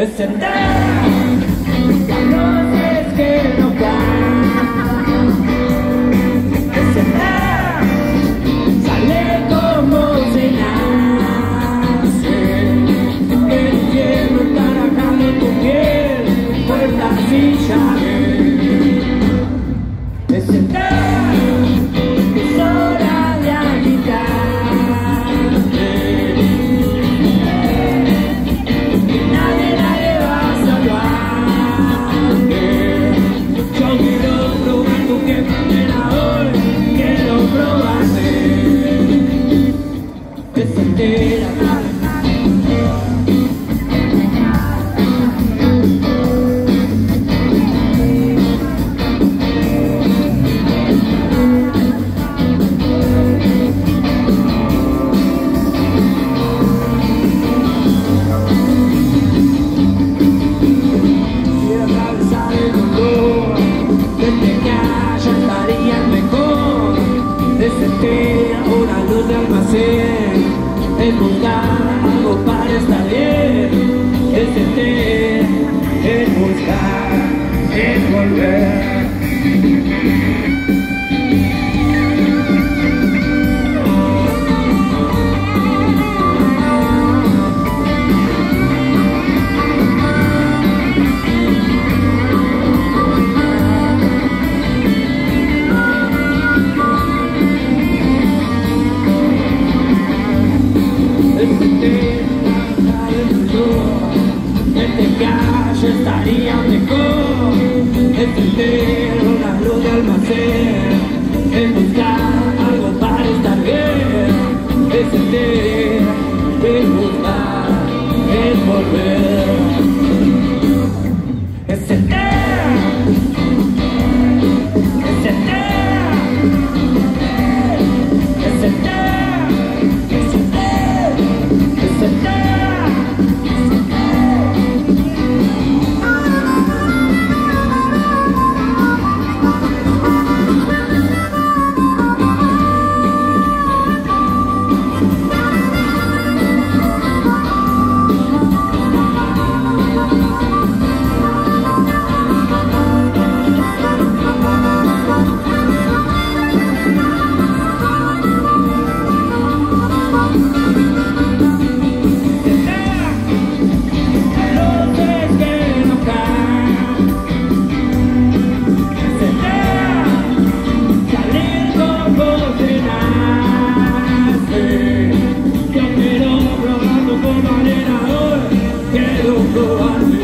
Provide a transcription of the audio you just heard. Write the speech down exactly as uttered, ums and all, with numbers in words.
encender las luces que no caen, encender, sale como se nace, el infierno está arrancando tu piel, puertas y llaves, encender, es hora de agitarte, que nadie, nadie va a salvarte. Yo quiero probar tu que primera hoy, quiero probarte, encender acá. Una luz de almacén, es buscar algo para estar bien, es sentir, es buscar, es volver. Estaría mejor encender una luz de almacén, es buscar algo para estar bien, es sentir, es buscar, es volver, es sentir, es sentir, es sentir, es sentir, es sentir. Quiero probar